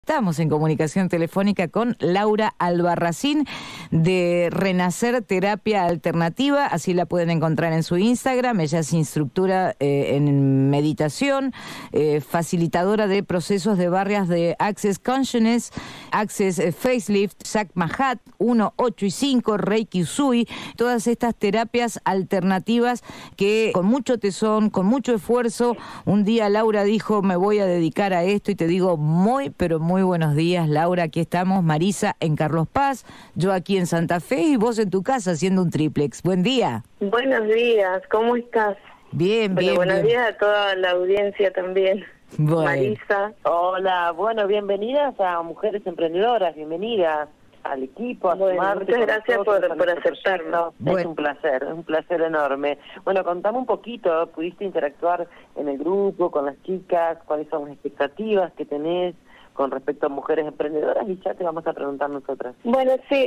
Estamos en comunicación telefónica con Laura Albarracín de Renacer Terapia Alternativa, así la pueden encontrar en su Instagram. Ella es instructora en meditación, facilitadora de procesos de barrias de Access Consciousness, Access Facelift, Sac Mahat 1, 8 y 5, Reiki Usui, todas estas terapias alternativas que con mucho tesón, con mucho esfuerzo, un día Laura dijo, me voy a dedicar a esto, y te digo pero muy buenos días, Laura. Aquí estamos, Marisa en Carlos Paz, yo aquí en Santa Fe y vos en tu casa haciendo un triplex. Buen día. Buenos días, ¿cómo estás? Bien, bien. Buenos días a toda la audiencia también. Bueno. Marisa. Hola, bueno, bienvenidas a Mujeres Emprendedoras, bienvenidas al equipo, a sumarte. Muchas gracias por aceptarnos. Bueno. Es un placer enorme. Bueno, contame un poquito, ¿pudiste interactuar en el grupo, con las chicas? ¿Cuáles son las expectativas que tenés con respecto a Mujeres Emprendedoras? Y ya te vamos a preguntar nosotras. Bueno, sí,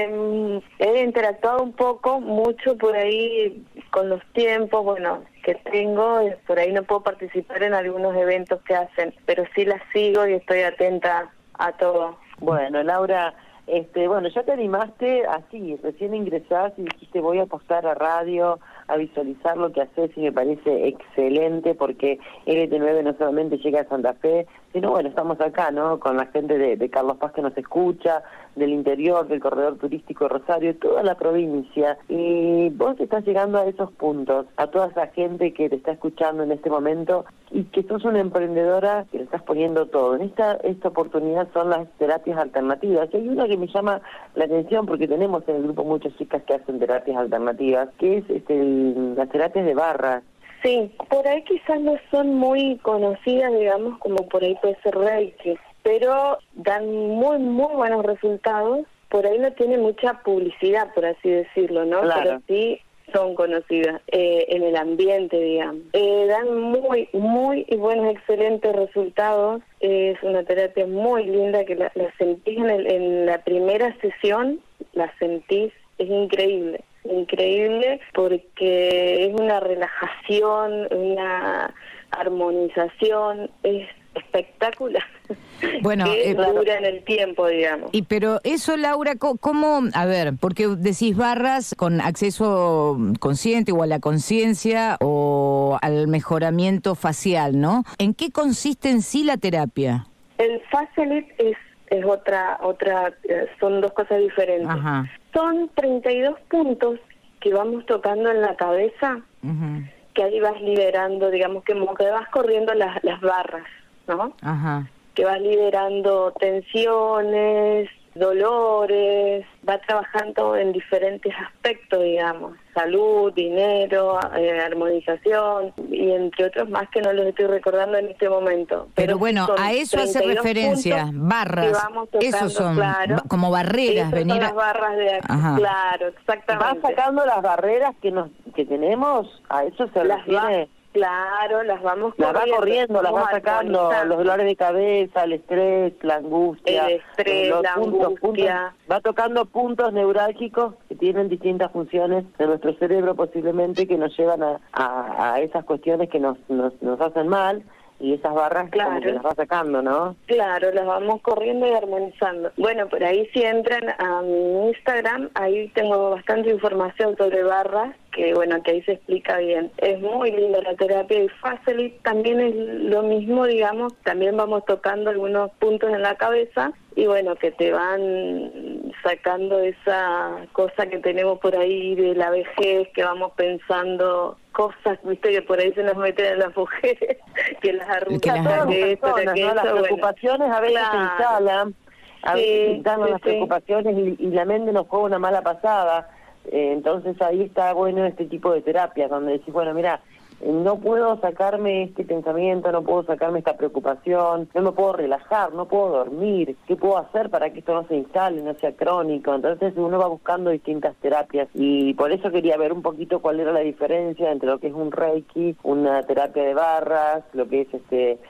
he interactuado mucho por ahí con los tiempos, que tengo, por ahí no puedo participar en algunos eventos que hacen, pero sí las sigo y estoy atenta a todo. Bueno, Laura, ya te animaste así, recién ingresás y dijiste voy a apostar a radio, a visualizar lo que haces, y me parece excelente porque LT9 no solamente llega a Santa Fe, sino estamos acá, ¿no? Con la gente de Carlos Paz que nos escucha, del interior, del corredor turístico de Rosario, toda la provincia, y vos estás llegando a esos puntos, a toda esa gente que te está escuchando en este momento y que sos una emprendedora que le estás poniendo todo. En esta oportunidad son las terapias alternativas, y hay una que me llama la atención porque tenemos en el grupo muchas chicas que hacen terapias alternativas, que es las terapias de barras. Sí, por ahí quizás no son muy conocidas, digamos, como por ahí puede ser Reiki, pero dan muy, muy buenos resultados. Por ahí no tiene mucha publicidad, por así decirlo, ¿no? Claro. Pero sí son conocidas en el ambiente, digamos. Dan muy, muy buenos, excelentes resultados. Es una terapia muy linda que la sentís en la primera sesión, la sentís, es increíble porque es una relajación, una armonización, es espectacular. Bueno, que dura en el tiempo, digamos. Pero eso, Laura, ¿cómo? A ver, porque decís barras con acceso consciente o a la conciencia o al mejoramiento facial, ¿no? ¿En qué consiste en sí la terapia? El Facelift es otra, son dos cosas diferentes. Ajá. Son 32 puntos que vamos tocando en la cabeza, que ahí vas liberando, digamos, que como que vas corriendo las barras, ¿no? Ajá. Que vas liberando tensiones, dolores, va trabajando en diferentes aspectos, digamos, salud, dinero, armonización, y entre otros más que no los estoy recordando en este momento. Pero bueno, a eso hace referencia, barras, esos son, claro, como barreras, son las barras de claro, exactamente. Va sacando las barreras que tenemos, a eso se refiere. Claro, las vamos corriendo. Las va corriendo, las va sacando, los dolores de cabeza, el estrés, la angustia. El estrés, la angustia. Va tocando puntos neurálgicos que tienen distintas funciones de nuestro cerebro posiblemente que nos llevan a esas cuestiones que nos hacen mal. Y esas barras, claro, como que las va sacando, ¿no? Claro, las vamos corriendo y armonizando. Bueno, por ahí si entran a mi Instagram, ahí tengo bastante información sobre barras, que ahí se explica bien. Es muy linda la terapia, y Facelift también es lo mismo, digamos, también vamos tocando algunos puntos en la cabeza, y que te van sacando esa cosa que tenemos por ahí de la vejez, que vamos pensando cosas, viste, que por ahí se nos meten en las mujeres, que las arrugas, las preocupaciones a veces se instalan, a veces se instalan las preocupaciones y la mente nos juega una mala pasada. Entonces ahí está bueno este tipo de terapias, donde decís, mira, no puedo sacarme este pensamiento, no puedo sacarme esta preocupación, no me puedo relajar, no puedo dormir, ¿qué puedo hacer para que esto no se instale, no sea crónico? Entonces uno va buscando distintas terapias, y por eso quería ver un poquito cuál era la diferencia entre lo que es un Reiki, una terapia de barras, lo que es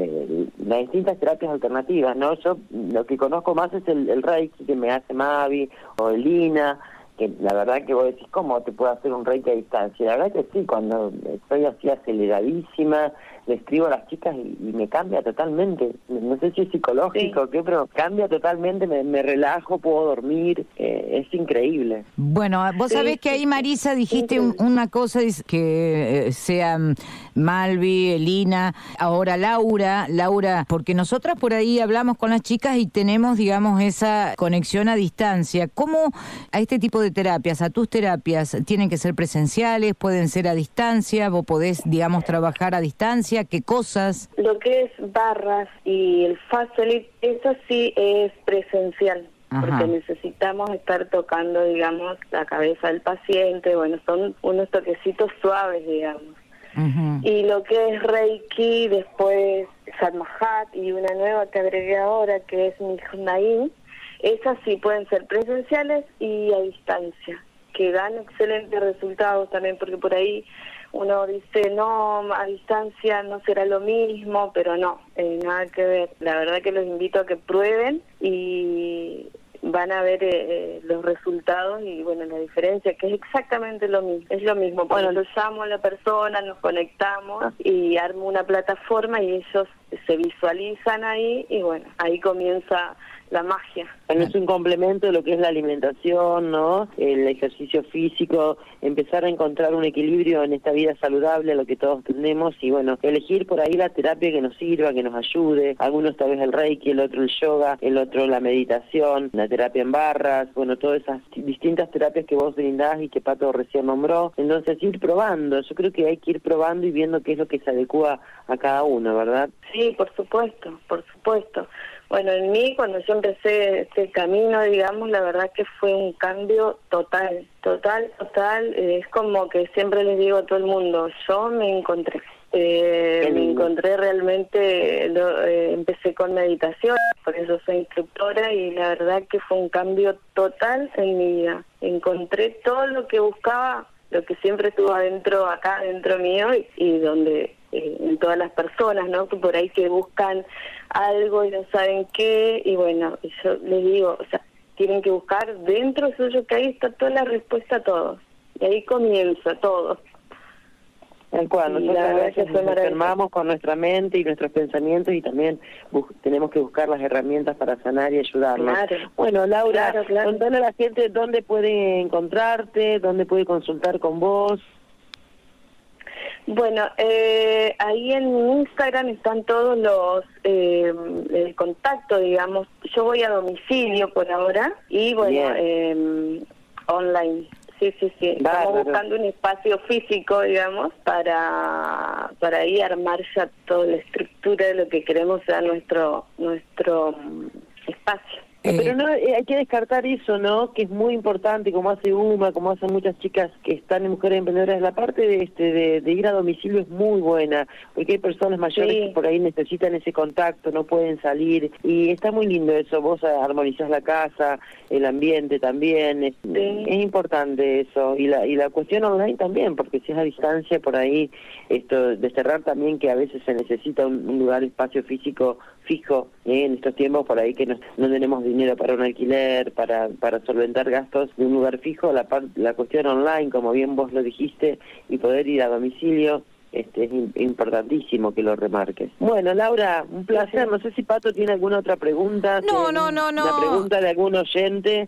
las distintas terapias alternativas, ¿no? Yo lo que conozco más es el Reiki que me hace Mavi o el Lina, que la verdad que vos decís, ¿cómo te puedo hacer un Reiki a distancia? La verdad que sí, cuando estoy así aceleradísima, le escribo a las chicas y me cambia totalmente. No sé si es psicológico o qué, pero cambia totalmente, me relajo, puedo dormir, es increíble. Bueno, vos sabés que ahí, Marisa, dijiste una cosa que sean Malvi, Elina, ahora Laura, porque nosotras por ahí hablamos con las chicas y tenemos, digamos, esa conexión a distancia. ¿Cómo a este tipo de terapias, a tus terapias, tienen que ser presenciales, pueden ser a distancia, vos podés, digamos, trabajar a distancia? ¿Qué cosas? Lo que es barras y el Facelit, eso sí es presencial. Ajá. Porque necesitamos estar tocando, digamos, la cabeza del paciente. Bueno, son unos toquecitos suaves, digamos. Uh-huh. Y lo que es Reiki, después Sadmahat y una nueva que agregué ahora que es Nihnaim, esas sí pueden ser presenciales y a distancia, que dan excelentes resultados también, porque por ahí uno dice, no, a distancia no será lo mismo, pero no, nada que ver. La verdad que los invito a que prueben y van a ver los resultados y bueno, la diferencia, que es exactamente lo mismo, es lo mismo. Bueno, lo llamo a la persona, nos conectamos y armo una plataforma y ellos se visualizan ahí y bueno, ahí comienza la magia. Bueno, es un complemento de lo que es la alimentación, ¿no? El ejercicio físico, empezar a encontrar un equilibrio en esta vida saludable, a lo que todos tenemos, y bueno, elegir por ahí la terapia que nos sirva, que nos ayude. Algunos tal vez el Reiki, el otro el yoga, el otro la meditación, la terapia en barras, bueno, todas esas distintas terapias que vos brindás y que Pato recién nombró. Entonces, ir probando, yo creo que hay que ir probando y viendo qué es lo que se adecua a cada uno, ¿verdad? Sí, por supuesto, por supuesto. Bueno, en mí, cuando yo empecé este camino, digamos, la verdad que fue un cambio total. Es como que siempre les digo a todo el mundo, yo me encontré. Me encontré realmente, empecé con meditación, por eso soy instructora, y la verdad que fue un cambio total en mi vida. Encontré todo lo que buscaba, lo que siempre estuvo adentro, acá dentro mío, y donde en todas las personas, ¿no? Que por ahí que buscan algo y no saben qué, y bueno, yo les digo, o sea, tienen que buscar dentro suyo, que ahí está toda la respuesta a todo, y ahí comienza todo. Tal cual, nosotros a veces nos enfermamos con nuestra mente y nuestros pensamientos y también tenemos que buscar las herramientas para sanar y ayudarnos. Claro. Bueno, Laura, contale a la gente dónde puede encontrarte, dónde puede consultar con vos. Bueno, ahí en Instagram están todos los el contacto, digamos. Yo voy a domicilio por ahora y bueno, online. Sí. Estamos buscando un espacio físico, digamos, para ahí armar ya toda la estructura de lo que queremos sea nuestro espacio. Pero no hay que descartar eso, ¿no? Que es muy importante, como hace Uma, como hacen muchas chicas que están en Mujeres Emprendedoras. La parte de ir a domicilio es muy buena, porque hay personas mayores que por ahí necesitan ese contacto, no pueden salir, y está muy lindo eso. Vos armonizás la casa, el ambiente también, es importante eso, y la cuestión online también, porque si es a distancia por ahí, esto de cerrar también, que a veces se necesita un lugar, espacio físico fijo, en estos tiempos por ahí que no tenemos dinero para un alquiler, para solventar gastos de un lugar fijo, la cuestión online, como bien vos lo dijiste, y poder ir a domicilio, es importantísimo que lo remarques. Bueno, Laura, un placer. No sé si Pato tiene alguna otra pregunta. No. ¿Una pregunta de algún oyente?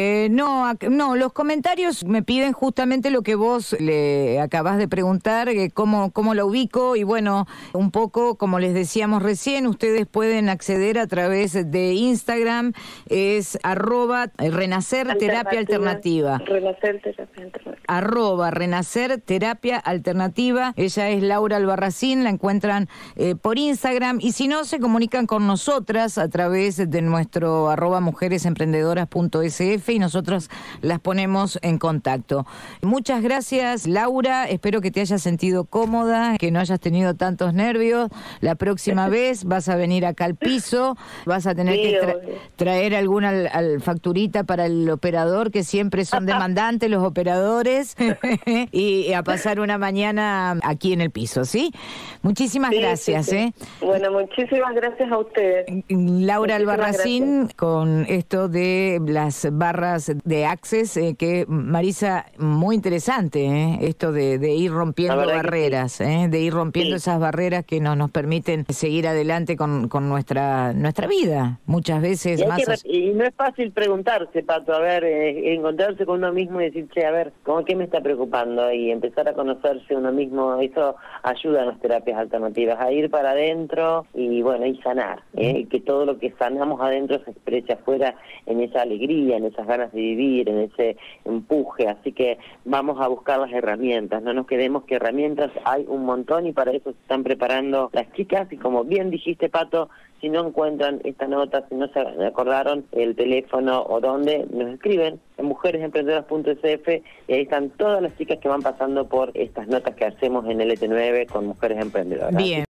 No, los comentarios me piden justamente lo que vos le acabás de preguntar, cómo la ubico, y bueno, un poco como les decíamos recién, ustedes pueden acceder a través de Instagram, es @Renacer Terapia Alternativa. Renacer Terapia Alternativa. @Renacer Terapia Alternativa. Ella es Laura Albarracín, la encuentran por Instagram, y si no, se comunican con nosotras a través de nuestro @mujeresemprendedoras.sf y nosotros las ponemos en contacto. Muchas gracias, Laura, espero que te hayas sentido cómoda, que no hayas tenido tantos nervios. La próxima vez vas a venir acá al piso, vas a tener que traer alguna facturita para el operador, que siempre son demandantes los operadores, y a pasar una mañana aquí en el piso, ¿sí? Muchísimas gracias. Sí. Bueno, muchísimas gracias a ustedes. Laura Albarracín, con esto de las barras de Access, que Marisa, muy interesante, esto de ir rompiendo barreras, de ir rompiendo esas barreras que nos permiten seguir adelante con nuestra vida, muchas veces y no es fácil preguntarse, Pato, a ver, encontrarse con uno mismo y decir, che, a ver, ¿qué me está preocupando? Y empezar a conocerse uno mismo, eso ayuda a las terapias alternativas, a ir para adentro y bueno, y sanar, que todo lo que sanamos adentro se exprese afuera en esa alegría, en esas ganas de vivir, en ese empuje, así que vamos a buscar las herramientas, no nos quedemos que herramientas hay un montón y para eso se están preparando las chicas y como bien dijiste, Pato, si no encuentran esta nota, si no se acordaron el teléfono o dónde, nos escriben en mujeresemprendedoras.sf y ahí están todas las chicas que van pasando por estas notas que hacemos en LT9 con Mujeres Emprendedoras. Bien.